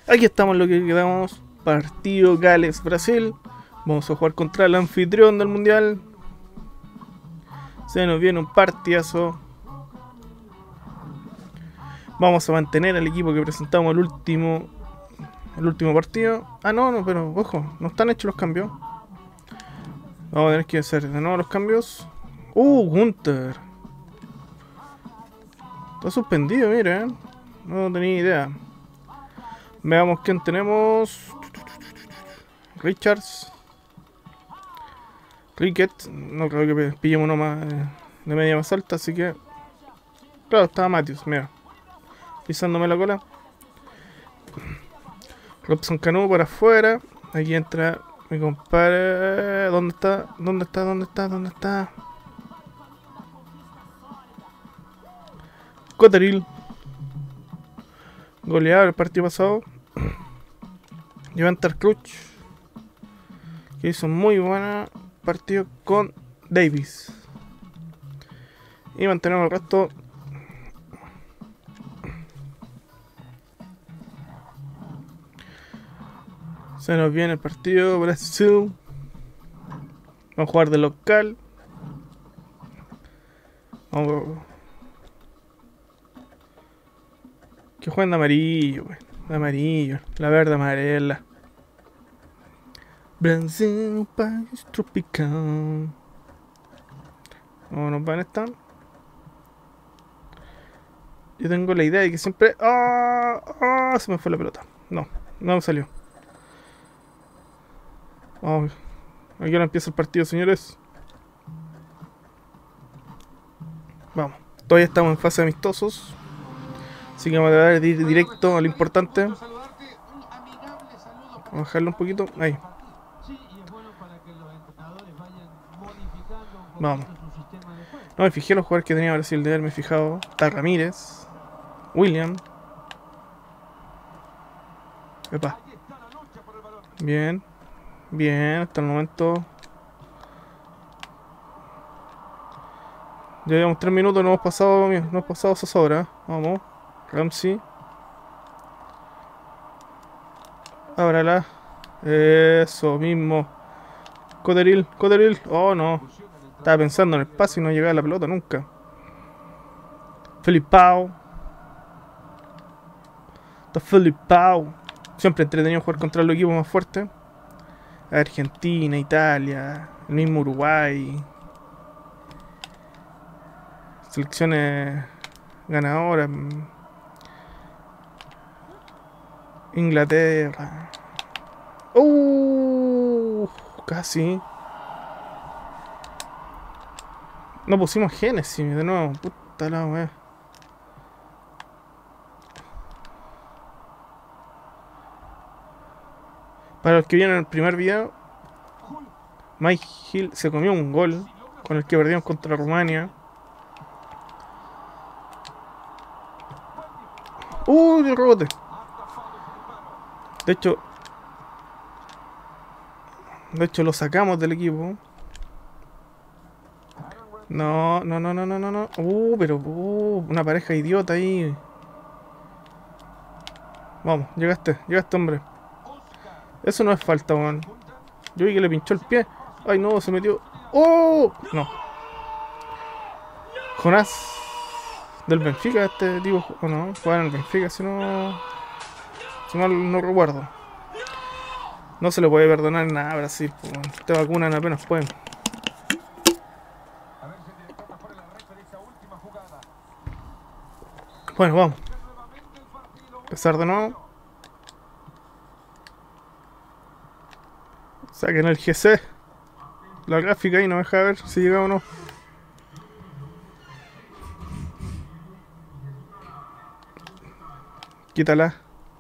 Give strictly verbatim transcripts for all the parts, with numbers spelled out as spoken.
Aquí estamos lo que quedamos. Partido Gales-Brasil. Vamos a jugar contra el anfitrión del mundial. Se nos viene un partidazo. Vamos a mantener al equipo que presentamos el último el último partido. Ah, no, no, pero ojo, no están hechos los cambios. Vamos a tener que hacer de nuevo los cambios. Uh, Gunter. Está suspendido, mira, ¿eh? No tenía idea. Veamos quién tenemos. Richards. Rickett. No creo que pillemos uno más de media más alta, así que... Claro, estaba Matthews, mira. Pisándome la cola. Robson Canu por afuera. Aquí entra mi compadre. ¿Dónde está? ¿Dónde está? ¿Dónde está? ¿Dónde está? Cotterill. Goleador el partido pasado. Levantar Crutch, que hizo muy buena partido con Davis. Y mantenemos el resto. Se nos viene el partido Brasil. Vamos a jugar de local. Vamos. Que jueguen de amarillo, wey. De amarillo. La verde amarela. Brasil, país tropical. ¿Cómo nos van a estar? Yo tengo la idea de que siempre... ¡Ah! ¡Ah! Se me fue la pelota. No, no me salió. Vamos. Aquí ahora empieza el partido, señores. Vamos. Todavía estamos en fase de amistosos. Así que vamos a dar ir directo a lo importante. Vamos a bajarlo un poquito. Ahí. Vamos. No me fijé los jugadores que tenía Brasil de haberme fijado. Está Ramírez. William. Epa. Bien. Bien, hasta el momento. Ya llevamos tres minutos, no hemos pasado, no hemos pasado esa sobra. Vamos. Ramsey. Ábrala. Eso mismo. Cotterill, Cotterill. Oh, no. Estaba pensando en el pase y no llegaba a la pelota nunca. Felipao. Está Felipao. Siempre entretenido jugar contra los equipos más fuertes. Argentina, Italia, el mismo Uruguay. Selecciones ganadoras. Inglaterra. Uh, casi. No pusimos Genesis de nuevo. Puta la wea. Para los que vieron el primer video, Mike Hill se comió un gol con el que perdimos contra Rumania. Uy, el rebote. De hecho, de hecho lo sacamos del equipo. No, no, no, no, no, no, no. Uh, pero uh, una pareja idiota ahí. Vamos, llegaste, llegaste, hombre. Eso no es falta, weón. Yo vi que le pinchó el pie. Ay, no, se metió. ¡Oh! No. Jonás. Del Benfica, este tipo. O no, juega en el Benfica, si no. Si mal no recuerdo. No se le puede perdonar nada a Brasil, weón. Te vacunan apenas pueden. Bueno, vamos. Empezar de nuevo. Saquen el G C. La gráfica ahí no me deja ver si llega o no. Quítala.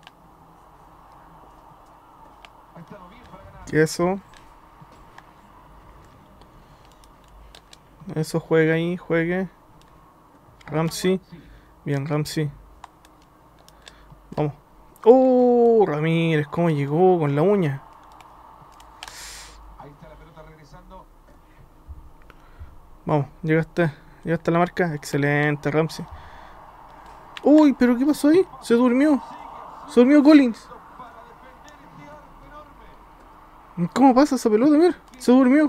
Que eso. Eso juega ahí, juegue. Ramsey. Bien, Ramsey. Vamos. ¡Oh! Ramírez, ¿cómo llegó con la uña? Vamos, llegaste, llegaste a la marca. Excelente, Ramsey. Uy, pero ¿qué pasó ahí? Se durmió. Se durmió Collins. ¿Cómo pasa esa pelota? Mira, se durmió.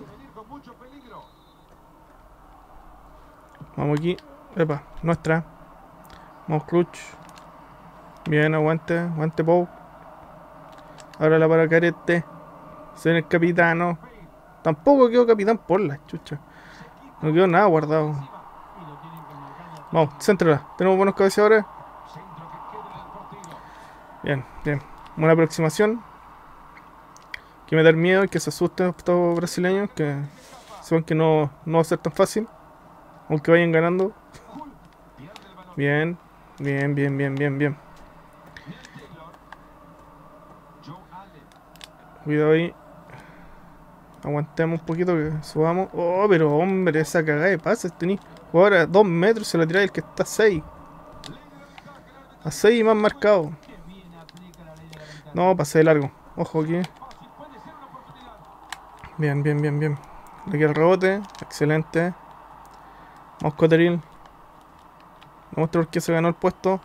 Vamos aquí. Epa, nuestra. Vamos clutch. Bien, aguante, aguante Pau. Ahora la para Carete. Soy el capitano. Tampoco quedó capitán por la chucha. No quedó nada guardado. Vamos, céntrala. Tenemos buenos cabeceadores. Bien, bien. Buena aproximación. Que me da miedo y que se asusten estos brasileños. Que sepan que no, no va a ser tan fácil. Aunque vayan ganando. Bien, bien, bien, bien, bien, bien. Cuidado ahí. Aguantemos un poquito que subamos. Oh, pero hombre, esa cagada de pases tenés. Jugador a dos metros se la tira el que está a seis. A seis y más marcado. No, pasé de largo. Ojo aquí. Bien, bien, bien, bien. Aquí el rebote. Excelente. Vamos, Coteril. Muestra por qué se ganó el puesto.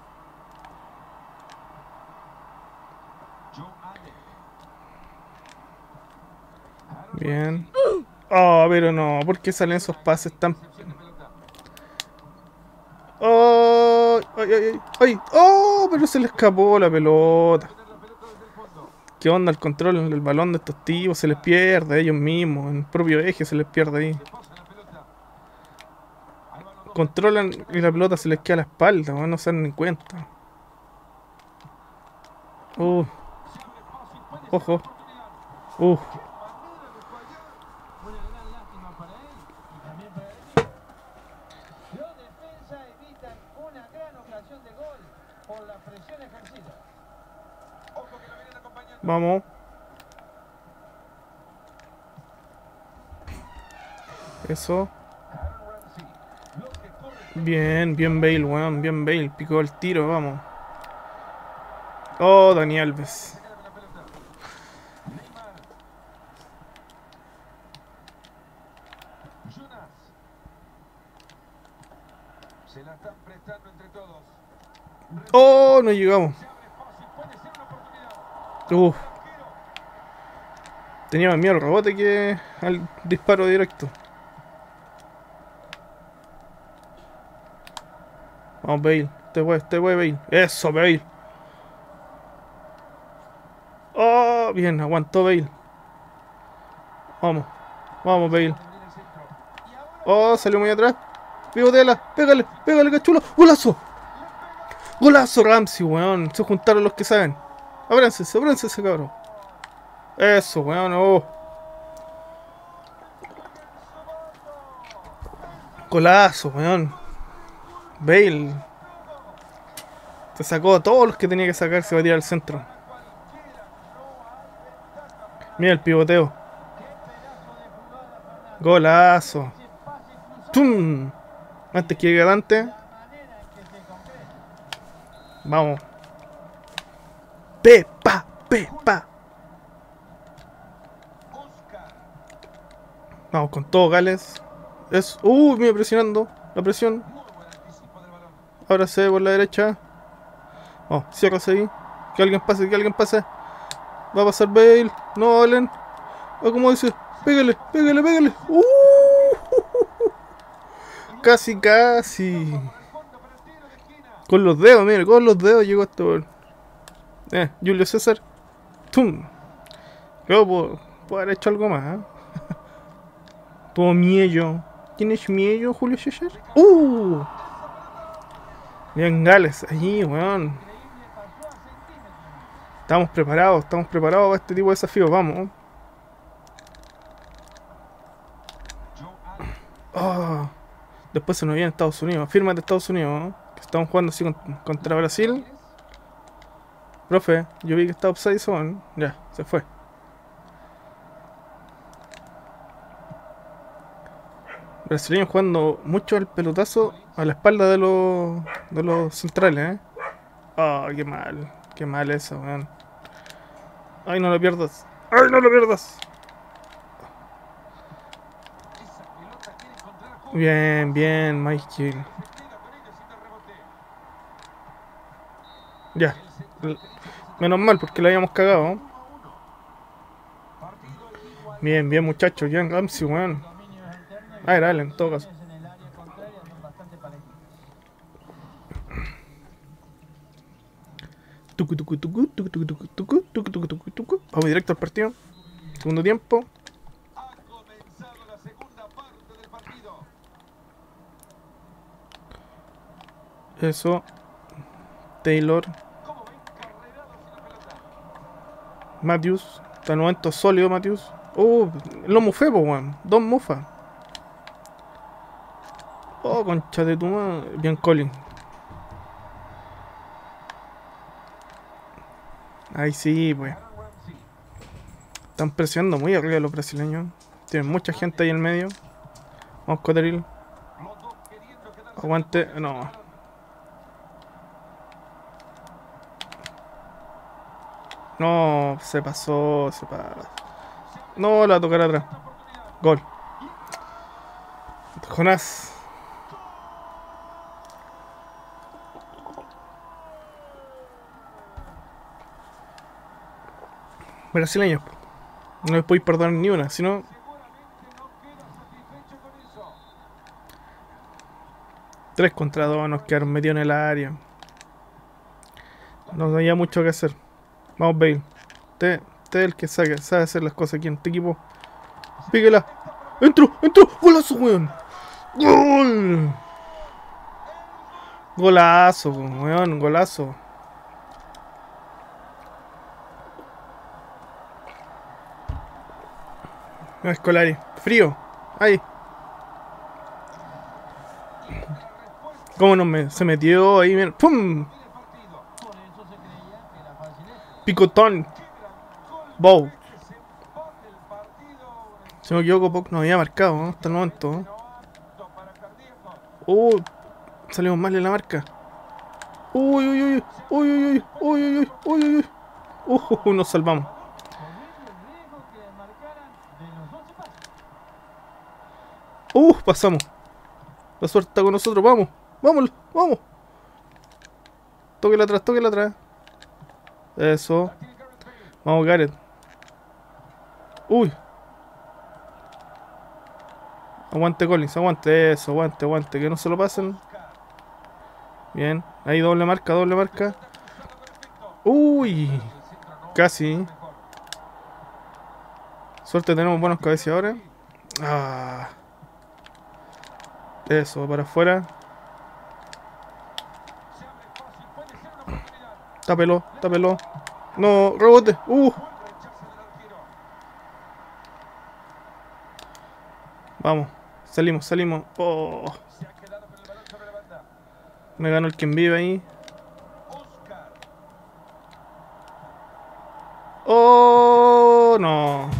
Bien. Oh, pero no. ¿Por qué salen esos pases tan... Oh, ay, ay, ay, ay. Oh, pero se le escapó la pelota. ¿Qué onda el control del balón de estos tipos? Se les pierde a ellos mismos. En el propio eje se les pierde ahí. Controlan y la pelota se les queda a la espalda. No se dan ni cuenta. Uh. Ojo. Uh. Vamos. Eso. Bien, bien Bale, weón. Bien Bale. Picó el tiro, vamos. Oh, Dani Alves. Oh, no llegamos. Uf. Tenía más miedo al rebote que al disparo directo. Vamos, Bale. Este wey, este wey, Bale. Eso, Bale. Oh, bien, aguantó Bale. Vamos. Vamos, Bale. Oh, salió muy atrás. Pivotela. Pégale, pégale, cachulo. ¡Golazo! ¡Golazo, Ramsey, weón! Se juntaron los que saben. Abranse, abranse ese cabrón. Eso, weón, oh. Golazo, weón. Bale. Se sacó a todos los que tenía que sacar. Se va a tirar al centro. Mira el pivoteo. Golazo. ¡Tum! Antes que llegue adelante. Vamos. Pepa, pepa. Vamos con todo, Gales. Es. Uh, me presionando. La presión. Ahora se ve por la derecha. Oh, ciérrase ahí. Que alguien pase, que alguien pase. Va a pasar Bale. No, Allen. Oh, como dice. Pégale, pégale, pégale. Uh, casi, casi. Con los dedos, mire, con los dedos llegó este gol. Eh, Julio César. ¡Tum! Yo puedo, puedo haber hecho algo más, ¿eh? Todo Miello. ¿Quién es Miello, Julio César? ¡Uh! Bien, Gales, allí, weón. Estamos preparados, estamos preparados para este tipo de desafíos, vamos. Oh, después se nos viene Estados Unidos. Firma de Estados Unidos, ¿no? Que estamos jugando así contra Brasil. Profe, yo vi que está offside zone. Ya, se fue. Brasileños jugando mucho el pelotazo a la espalda de los de los centrales, ¿eh? Oh, qué mal. Qué mal eso, weón. Ay, no lo pierdas. Ay, no lo pierdas. Bien, bien, Michael. Ya. Menos mal, porque lo habíamos cagado. Bien, bien, muchachos. Jan Ramsey, weón. Ah, era él en todo caso. Tucu, tucu, tucu, tucu, tucu, tucu, tucu, tucu, tucu, tucu, tucu. Vamos directo al partido. Segundo tiempo. Eso. Taylor. Matthews. Hasta el momento sólido, Matthews. Oh, lo mufé, po, weón. Dos mufas. Oh, concha de tu madre. Bien, Colin. Ahí sí, pues. Están presionando muy arriba los brasileños. Tienen mucha gente ahí en medio. Vamos, Coteril. Aguante. No. No, se pasó. Se pasó. No, la va a tocar atrás. Gol. Jonás. Brasileños. No les podéis perdonar ni una, sino. Tres contra dos nos quedaron metidos en el área. No había mucho que hacer. Vamos, Bale. Usted, usted es el que sabe, sabe hacer las cosas aquí en este equipo. Píguela. ¡Entro! ¡Entro! ¡Golazo, weón! ¡Gol! Golazo, weón, golazo. No, Scolari. Frío. Ahí. ¿Cómo no me, se metió ahí? Mira. ¡Pum! Picotón. Bow. Si no me equivoco, Puck no había marcado, ¿no? Hasta el momento, ¿no? Uh, salimos mal en la marca. Uy, uy, uy, uy, uy, uy, uy, uy, uy, uy. Uh, nos salvamos. Uh, pasamos. La suerte está con nosotros, vamos. Vamos, vamos. Tóquela atrás, tóquela atrás. Eso. Vamos, Gareth. Uy. Aguante, Collins, aguante. Eso, aguante, aguante. Que no se lo pasen. Bien. Ahí doble marca, doble marca. Uy. Casi. Suerte, tenemos buenos cabeceadores. Ah. Eso, para afuera. Tápelo, tápelo. No, rebote. Uh. Vamos, salimos, salimos. Oh. Me ganó el quien vive ahí. Oh, no.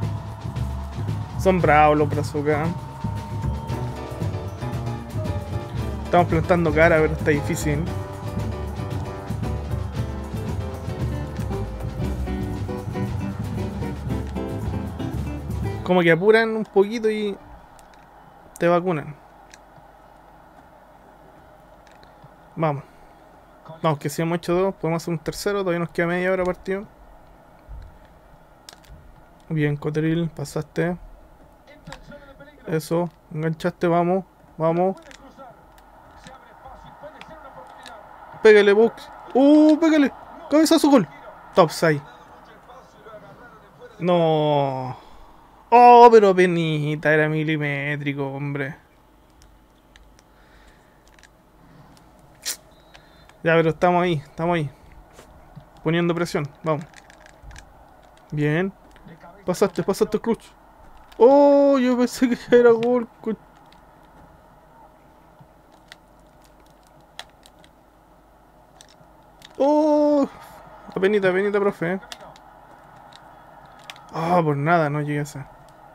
Son bravos los Brazucas. Estamos plantando cara, pero está difícil. Como que apuran un poquito y te vacunan. Vamos. Vamos, que si hemos hecho dos, podemos hacer un tercero. Todavía nos queda media hora partido. Bien, Coteril, pasaste. Eso, enganchaste, vamos, vamos. Pégale, Bucks. Uh, pégale. Cabezazo, gol. Topside. No. Oh, pero penita, era milimétrico, hombre. Ya, pero estamos ahí, estamos ahí. Poniendo presión, vamos. Bien. Pasaste, pasaste, Clutch. Oh, yo pensé que ya era gol. Oh, penita, penita, profe. Ah, oh, por nada, no llegué a esa.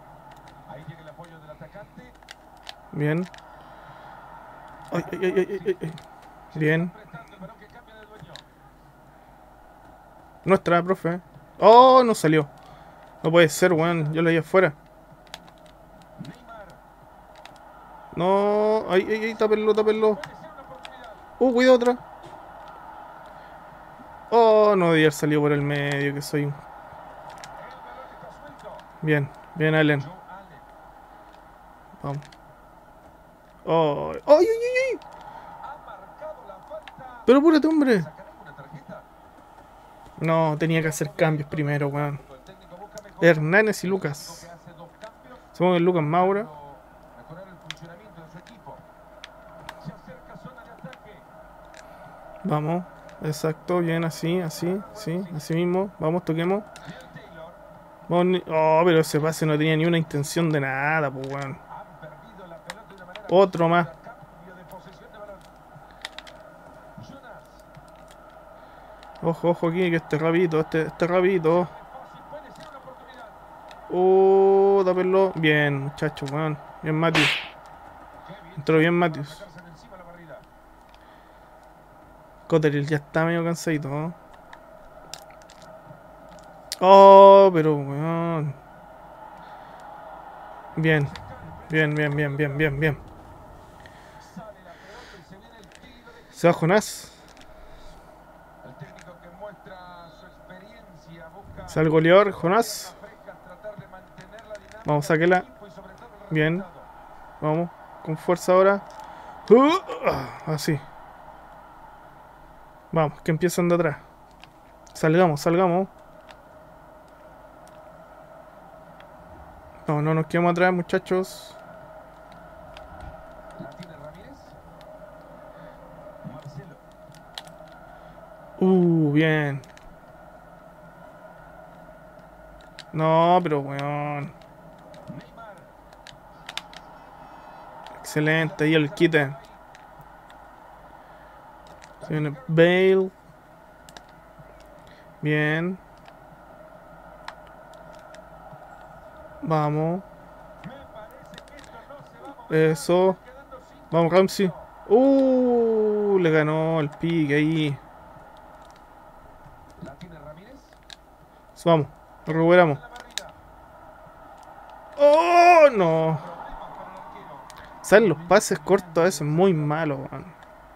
Bien. Ay, ay, ay, ay, ay, ay. Bien. Nuestra, profe. Oh, no salió. No puede ser, weón. Yo la vi afuera. No. Ay, ay, ay, tápenlo, tápenlo. Uh, cuidado otra. Oh, no debía haber salido por el medio, que soy un... Bien. Bien, Allen. Vamos. Oh. ¡Ay, ay, ay, ay! Pero apúrate, hombre. No, tenía que hacer cambios primero, weón. Hernández y Lucas. Supongo que Lucas Maura. Vamos. Exacto, bien, así, así, sí, así mismo. Vamos, toquemos. Vamos, oh, pero ese pase no tenía ni una intención de nada, pues, weón. Otro más. Ojo, ojo aquí, que este rapidito, este, este rapidito. Oh, tápenlo. Bien, muchachos, weón. Bien, Matius. Entró bien, Matius. Cotterill ya está medio cansadito, ¿no? Oh, pero weón. Bien. Bien, bien, bien, bien, bien, bien. Se va Jonás. Sale el goleador, Jonás. Vamos, sáquela. Bien. Vamos, con fuerza ahora. Uh, así. Vamos, que empiezan de atrás. Salgamos, salgamos. No, no nos quedemos atrás, muchachos. Uh, bien. No, pero weón. Excelente, ahí el quite. Se viene Bale. Bien. Vamos. Eso. Vamos, Ramsey. Uh, le ganó el pique ahí. Vamos, lo recuperamos. Oh, no. ¿Saben? Los pases cortos a veces es muy malo, man.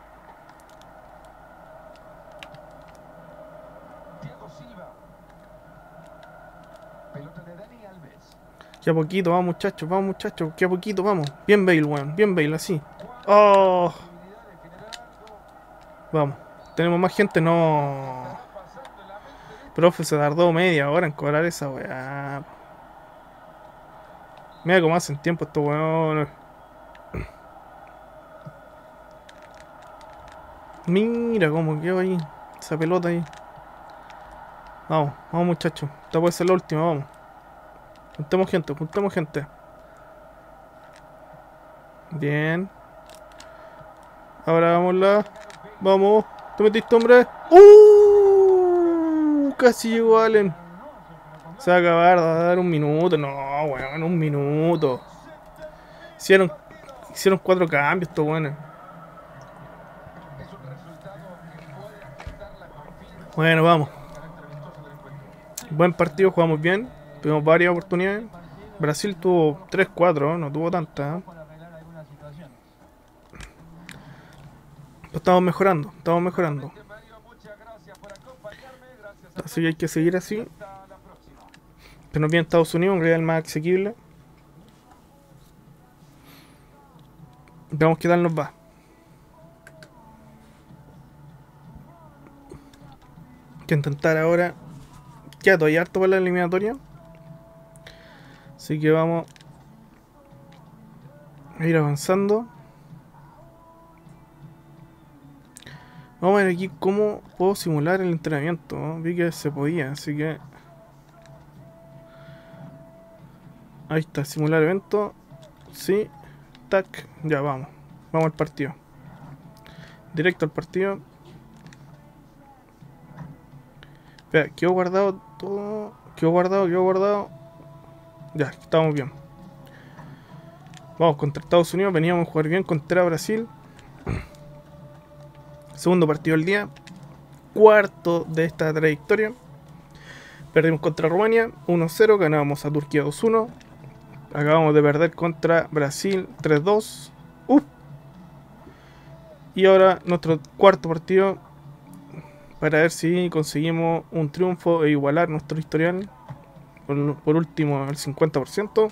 Que a poquito, vamos muchachos, vamos muchachos, que a poquito, vamos. Bien Bale, weón, bien Bale, así. Oh. Vamos, tenemos más gente, no. Profe, se tardó media hora en cobrar esa weá. Mira cómo hacen tiempo estos weones. Mira cómo quedó ahí. Esa pelota ahí. Vamos, vamos muchachos. Esta puede ser la última, vamos. Juntemos gente, juntemos gente. Bien. Ahora vámonos. Vamos. ¿Te metiste, hombre? ¡Uh! Casi llegó Allen. Se va a acabar, va a dar un minuto. No, weón, un minuto. Hicieron, hicieron cuatro cambios estos weones. Bueno, vamos. Buen partido, jugamos bien. Tuvimos varias oportunidades. Brasil tuvo tres cuatro, no tuvo tantas. Estamos mejorando, estamos mejorando. Así que hay que seguir así. Que nos viene Estados Unidos, un rival más asequible. Veamos qué tal nos va. Hay que intentar ahora. Queda todavía harto para la eliminatoria. Así que vamos a ir avanzando. Vamos a ver aquí cómo puedo simular el entrenamiento, ¿no? Vi que se podía, así que... Ahí está, simular evento. Sí, tac, ya vamos. Vamos al partido. Directo al partido. Espera, quedó guardado todo. Quedó guardado, quedó guardado. Ya, estamos bien. Vamos contra Estados Unidos. Veníamos a jugar bien contra Brasil. Segundo partido del día. Cuarto de esta trayectoria. Perdimos contra Rumania uno cero. Ganábamos a Turquía dos uno. Acabamos de perder contra Brasil tres dos. Uh. Y ahora nuestro cuarto partido. Para ver si conseguimos un triunfo e igualar nuestro historial. por, por último el cincuenta por ciento.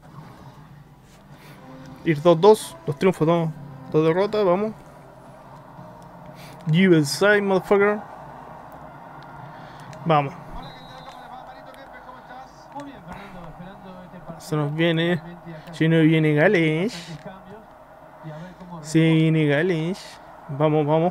Ir dos dos, dos triunfos, dos, dos derrotas, vamos. U S A, motherfucker. Vamos. Se nos viene. Si no viene Gales. Si viene Gales. Vamos, vamos.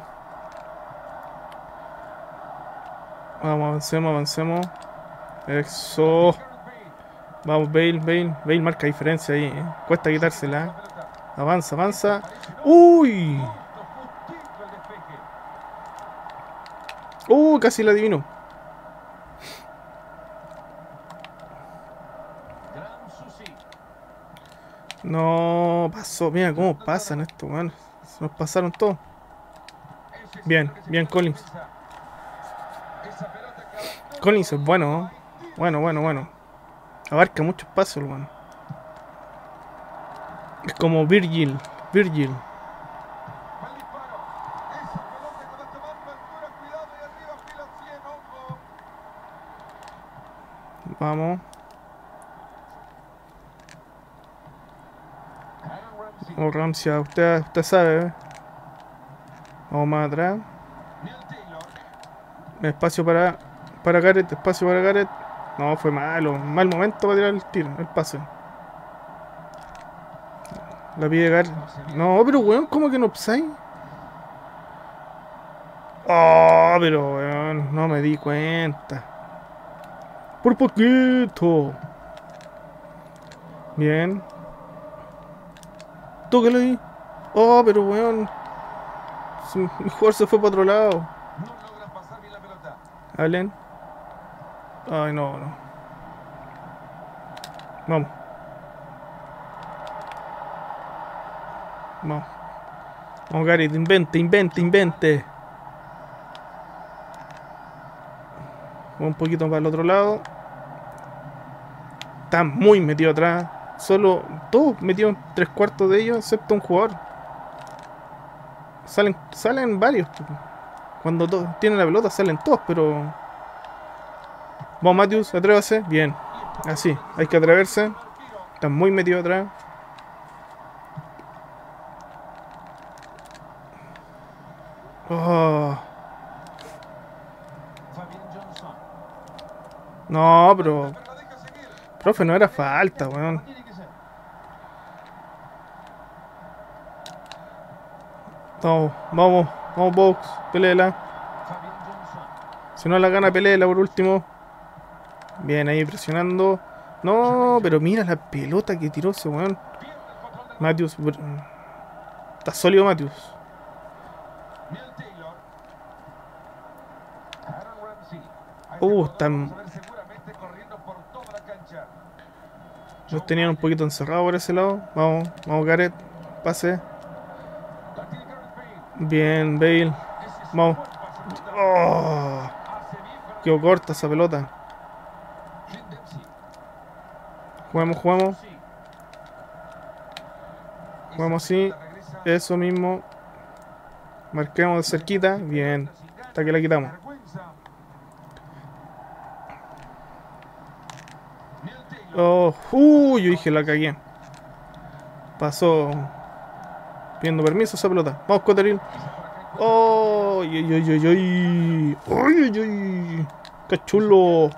Vamos, avancemos, avancemos. Eso. Vamos, Bale, Bale. Bale marca diferencia ahí, ¿eh? Cuesta quitársela. Avanza, avanza. ¡Uy! ¡Uh! Casi la adivino. No, pasó. Mira cómo pasan estos, weón. Se nos pasaron todos. Bien, bien, Collins. Collins es bueno, ¿no? Bueno, bueno, bueno. Abarca mucho espacio, weón. Es como Virgil. Virgil. Vamos. Oh, Ramsey, usted, usted sabe, ¿eh? Vamos más atrás. Espacio para para Gareth, espacio para Gareth. No, fue malo, mal momento para tirar el tiro, el pase. La pide Gareth. No, pero weón, ¿cómo que no offside? Oh, pero weón, no me di cuenta. Por poquito. Bien. Tócalo ahí. Oh, pero weón. Mi jugador se fue para otro lado. Allen. Ay, no, no. Vamos. Vamos. Vamos, Gareth, invente, invente, invente. Un poquito para el otro lado. Está muy metido atrás. Solo todos metidos en tres cuartos de ellos, excepto un jugador. Salen, salen varios. Cuando tienen la pelota salen todos, pero... Vamos, Matthews, atrévase. Bien. Así, hay que atreverse. Están muy metidos atrás. Oh. No, pero... Profe, no era falta, weón. Vamos, vamos, vamos, box, pelela. Si no la gana, pelela por último. Bien, ahí presionando. No, pero mira la pelota que tiró ese weón. Matthews. Está sólido Matthews. Uh, están... Los tenían un poquito encerrados por ese lado. Vamos, vamos, Gareth. Pase. Bien, Bale. Vamos. Oh, quedó corta esa pelota. Juguemos, juguemos. Juguemos así. Eso mismo. Marquemos de cerquita. Bien. Hasta que la quitamos. Oh, uy, yo dije la cagué. Pasó. Pidiendo permiso esa pelota. Vamos, Cotteril. Oh, uy, uy, uy, uy. Uy, uy, uy. Qué chulo.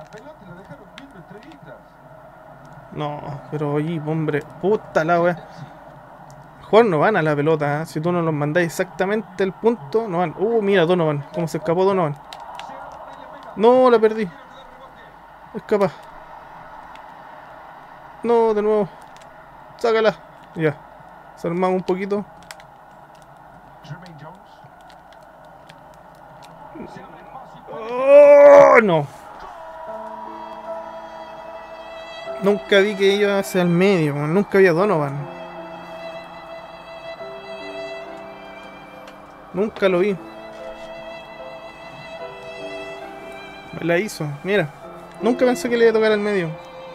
No, pero oye, hombre. Puta la wea. Jugar no van a la pelota, ¿eh? Si tú no los mandáis exactamente el punto, no van. Uh, mira Donovan. Cómo se escapó Donovan. No, la perdí. Escapa. No, de nuevo. Sácala. Ya. Desarmamos un poquito. Oh, no. Nunca vi que iba hacia el medio. Nunca había Donovan. Nunca lo vi. Me la hizo. Mira. Nunca pensé que le iba a tocar al medio.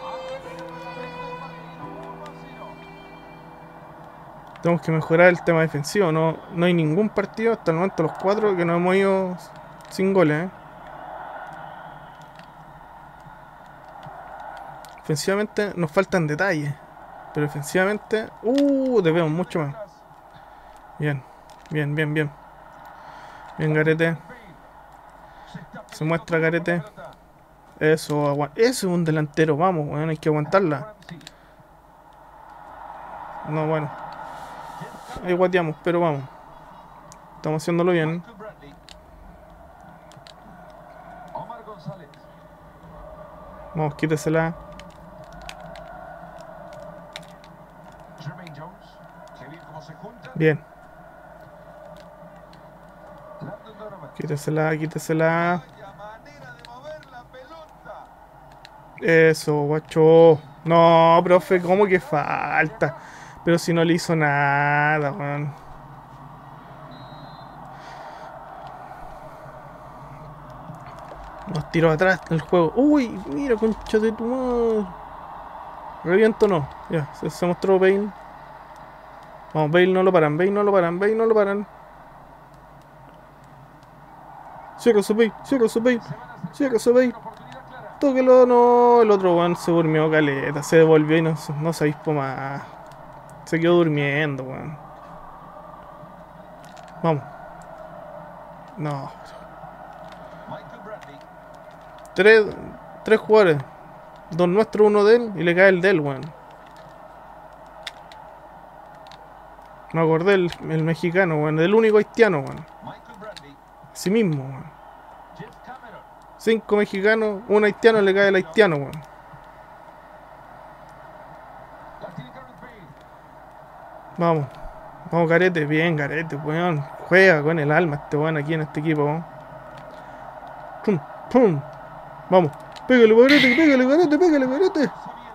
Tenemos que mejorar el tema defensivo. No, no hay ningún partido hasta el momento, los cuatro, que nos hemos ido sin goles, ¿eh? Ofensivamente nos faltan detalles. Pero ofensivamente... Uh, debemos mucho más. Bien, bien, bien, bien. Bien, Garete. Se muestra Garete. Eso, agua. Eso es un delantero, vamos, weón, hay que aguantarla. No, bueno. Ahí guateamos, pero vamos. Estamos haciéndolo bien. Vamos, quítesela. Bien. Quítesela, quítesela. Eso, guacho. No, profe, ¿cómo que falta? Pero si no le hizo nada, weón. Nos tiró atrás el juego. Uy, mira, concha de tu madre. Reviento no. Ya, se, se mostró Bale. Vamos, Bale no lo paran, Bale no lo paran, Bale no lo paran. Cierra su Bale, cierra su Bale, cierra su Bale. Tóquelo, no. El otro weón se durmió caleta, se devolvió y no, no se avispó más. Se quedó durmiendo, weón. Vamos. No. Tres, tres jugadores. Dos nuestros, uno de él. Y le cae el de él, weón. Me acordé el, el mexicano, weón. El único haitiano, weón. Así mismo, weón. Cinco mexicanos, un haitiano, le cae el haitiano, weón. Vamos. Vamos, Garete. Bien, Garete, weón. Juega con el alma este weón aquí en este equipo, weón. Pum, pum. Vamos. Pégale, Garete, pégale, Garete, pégale, Garete.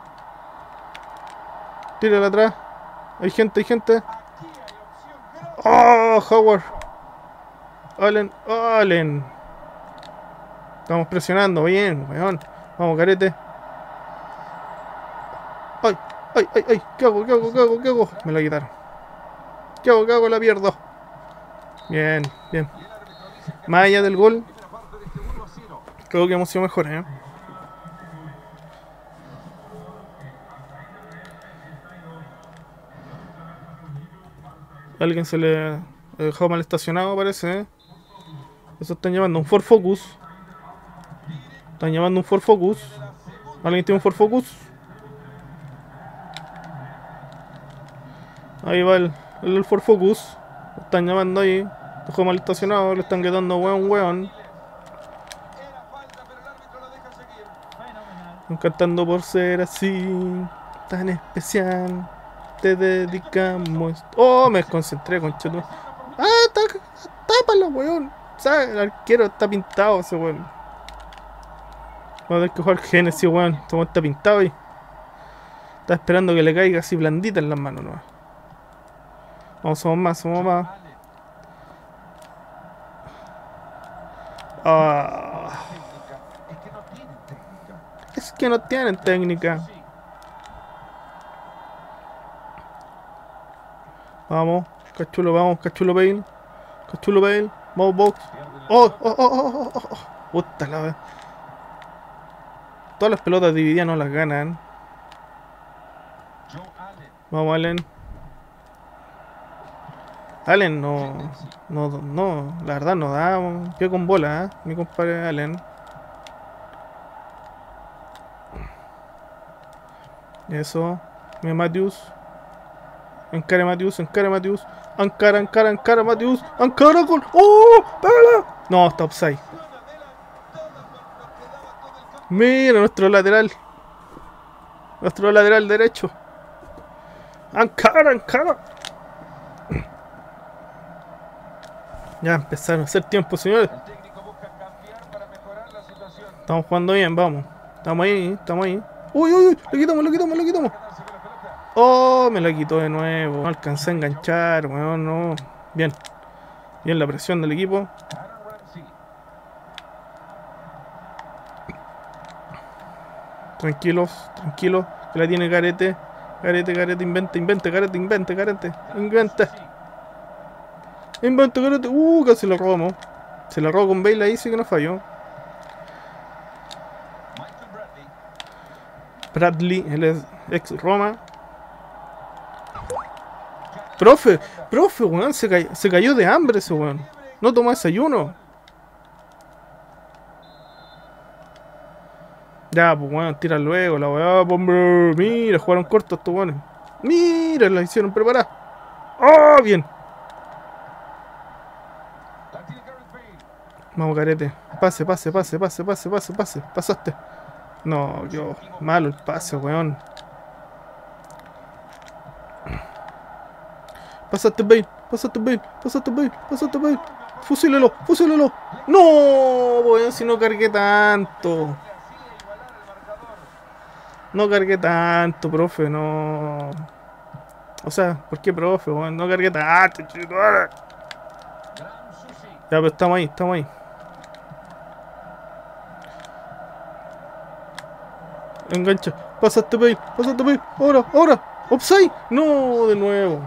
Tírala atrás. Hay gente, hay gente. ¡Oh, Howard! Allen, Allen. Estamos presionando, bien, weón. Vamos, Garete. ¡Ay, ay, ay, ay! ¿Qué hago, qué hago, qué hago, qué hago? Me la quitaron. ¿Qué hago, qué hago? La pierdo. Bien, bien. Más allá del gol, creo que hemos sido mejores, ¿eh? Alguien se le dejó mal estacionado, parece, ¿eh? Eso están llamando un Ford Focus. Están llamando un Ford Focus. ¿Alguien tiene un Ford Focus? Ahí va el, el, el Ford Focus. Lo están llamando ahí. Dejó mal estacionado. Le están gritando weón, weón. Están cantando por ser así, tan especial. Te dedicamos. Oh, me desconcentré, concheto. Ah, tápalo, weón. ¿Sabes? El arquero está pintado, ese weón. Vamos a tener que jugar Genesis, weón. Este weón está pintado ahí. Está esperando que le caiga así blandita en las manos, ¿no? Vamos, somos más, somos más. Ah. Es que no tienen técnica. Vamos, cachulo, vamos, cachulo Bale. Cachulo Bale, vamos box. Oh, oh, oh, oh, oh, oh. Puta la vez. Todas las pelotas divididas no las ganan. Vamos, Allen. Allen no, no, no, la verdad no da pie con bola, ¿eh? Mi compadre Allen. Eso, mi Matthews. Encara Matthews, encara Matthews. Encara, encara, encara Matthews. Encara con. ¡Oh! ¡Pégala! No, está offside. Mira nuestro lateral. Nuestro lateral derecho. Encara, encara. Ya empezaron a hacer tiempo, señores. Estamos jugando bien, vamos. Estamos ahí, estamos ahí. Uy, uy, uy, le quitamos, le quitamos, le quitamos. Oh, me la quitó de nuevo. No alcancé a enganchar, weón, no. Bien. Bien la presión del equipo. Tranquilos, tranquilos. Que la tiene Garete. Garete, Garete, invente, invente, Garete, invente, Garete. Invente. Invente, Garete. Uh, casi lo robamos. Se la robó con Bale ahí, sí que no falló. Bradley, él es ex Roma. Profe, profe, weón, se, cay se cayó de hambre ese weón. No tomó desayuno. Ya, pues weón, tira luego la weá, hombre. Mira, jugaron cortos estos weones. Mira, la hicieron preparar. ¡Oh, bien! Vamos, carete. Pase, pase, pase, pase, pase, pase, pase. Pasaste. No, yo. Malo el pase, weón. Pasaste, Bale. Pasaste, Bale. Pasaste, Bale. Pasaste, Bale. Fusílelo, fusílelo. No, weón, si no cargué tanto. No cargué tanto, profe, no. O sea, ¿por qué, profe, weón? No cargué tanto, chico. Ya, pero estamos ahí, estamos ahí. Engancha. Pasaste, Bale. Pasaste, Bale. Ahora, ahora. Offside. No, de nuevo.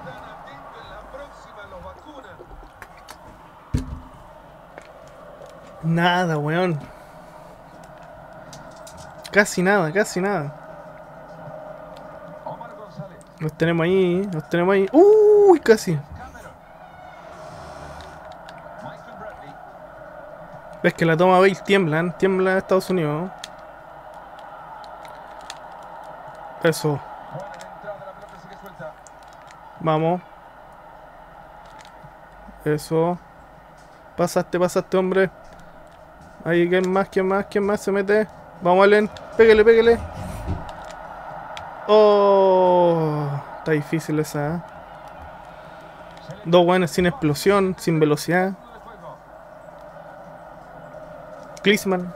Nada, weón. Casi nada, casi nada. Los tenemos ahí, los tenemos ahí. Uy, casi. Ves que la toma Bale tiemblan, tiembla en Estados Unidos. Eso. Vamos. Eso. Pasaste, pasaste, hombre. Ahí, ¿quién más? ¿Quién más? ¿Quién más se mete? Vamos, Allen. Pégale, pégale. Oh, está difícil esa. ¿eh? Dos buenos sin explosión, sin velocidad. Klinsmann.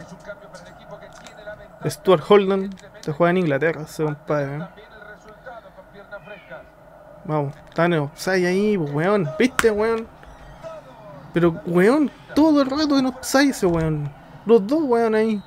Stuart Holden. Te juega en Inglaterra, ese compadre. ¿eh? Vamos, está en el offside ahí, weón. ¿Viste, weón? Pero, weón, todo el rato en offside ese weón. Los dos, weón, ahí.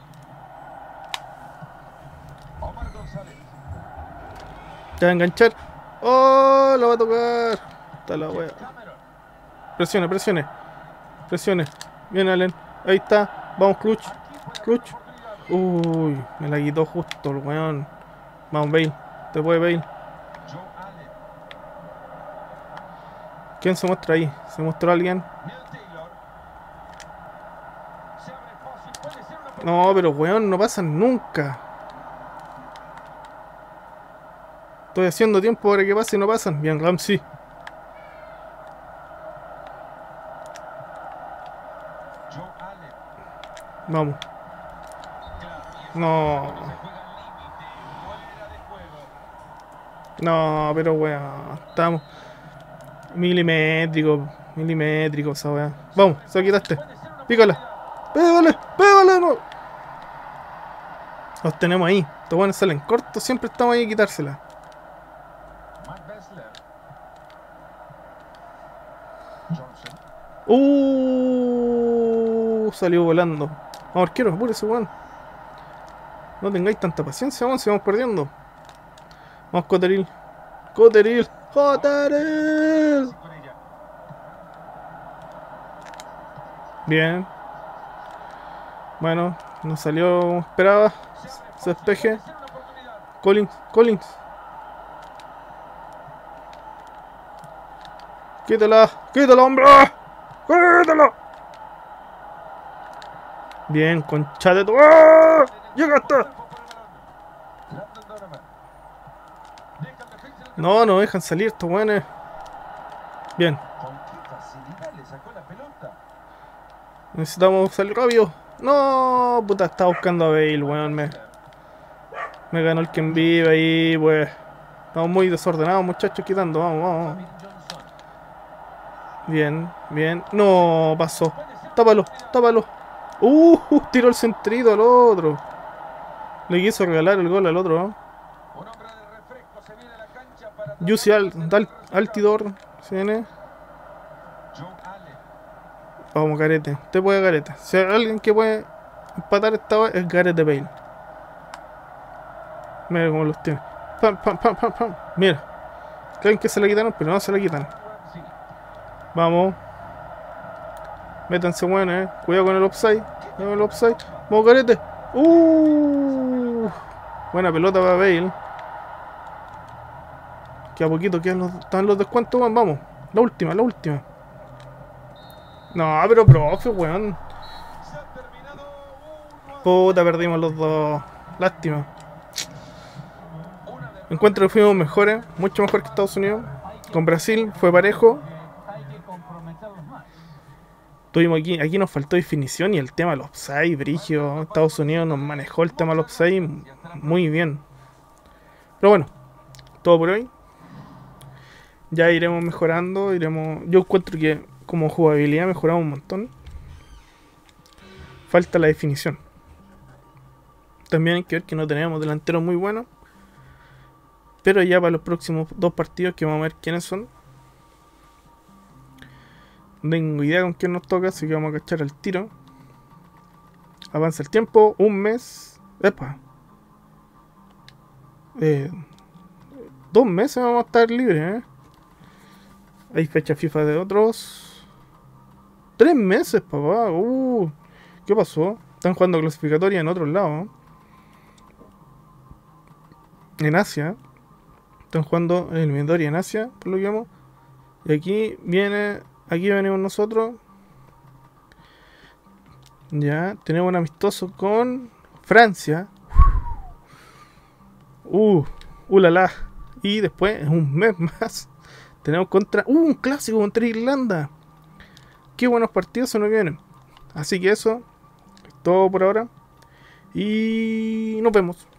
Te va a enganchar. ¡Oh! La va a tocar. Está la wea. Presione, presione. Presione. Bien, Allen. Ahí está. Vamos, Clutch. Clutch. Uy, me la quitó justo el weón. Vamos, Bale. Te puede Bale. ¿Quién se muestra ahí? ¿Se mostró alguien? No, pero weón, no pasan nunca. Estoy haciendo tiempo para que pase y no pasan. Bien, Ramsey. Vamos. No. No, pero weón. Estamos. Milimétrico. Milimétrico esa weá. Vamos, se la quitaste. Pícala. Pégale, pégale, no. Los tenemos ahí. Estos buenos salen cortos. Siempre estamos ahí a quitársela. Uh, salió volando. Vamos, arquero, apúrese, weón. No tengáis tanta paciencia, weón, si vamos perdiendo. Vamos, Coteril. Coteril. Coteril. Bien. Bueno, no salió como esperaba. Se despeje. Collins, Collins. Quítala, quítala, hombre. ¡Quítala! Bien, concha de tu. ¡Ah! ¡Llegaste! No, no dejan salir estos weones. Bien. Necesitamos salir rápido. No, puta, estaba buscando a Bale, weón. Me, me ganó el que vive ahí, pues. Estamos muy desordenados, muchachos, quitando. Vamos, vamos. Bien, bien. No, pasó. Tápalo, tápalo. Uh, uh, tiró el centrito al otro. Le quiso regalar el gol al otro, ¿no? Jussi Al, Al, Altidor. ¿Se viene? Vamos, Garete. Usted puede Garete. Si hay alguien que puede empatar esta vez, es Gareth Bale. Mira cómo los tiene. Pam, pam, pam, pam, pam. Mira. Creen que se la quitaron, pero no se la quitan. Vamos. Métanse, bueno, eh. Cuidado con el offside. Cuidado con el offside. Vamos, Garete. Uh. Buena pelota para Bale. Que a poquito quedan los, están los descuentos, weón. Vamos. La última, la última. No, pero profe, weón. Puta, perdimos los dos. Lástima. Encuentro que fuimos mejores, mucho mejor que Estados Unidos. Con Brasil fue parejo. Tuvimos aquí, aquí nos faltó definición y el tema del offside, brigio. Estados Unidos nos manejó el tema del offside muy bien. Pero bueno, todo por hoy. Ya iremos mejorando, iremos. Yo encuentro que como jugabilidad mejoramos un montón. Falta la definición. También hay que ver que no tenemos delanteros muy buenos. Pero ya para los próximos dos partidos que vamos a ver quiénes son. No tengo idea con quién nos toca, así que vamos a cachar al tiro. Avanza el tiempo, un mes. Epa. Eh, dos meses vamos a estar libres, ¿eh? Hay fecha FIFA de otros. Tres meses, papá. Uh, ¿qué pasó? Están jugando clasificatoria en otros lados. En Asia. Están jugando en eliminatoria en Asia, por lo que llamo. Y aquí viene. Aquí venimos nosotros. Ya, tenemos un amistoso con Francia. Uh, uh la la. Y después, en un mes más, tenemos contra. Uh, un clásico contra Irlanda. Qué buenos partidos se nos vienen. Así que eso es todo por ahora. Y nos vemos.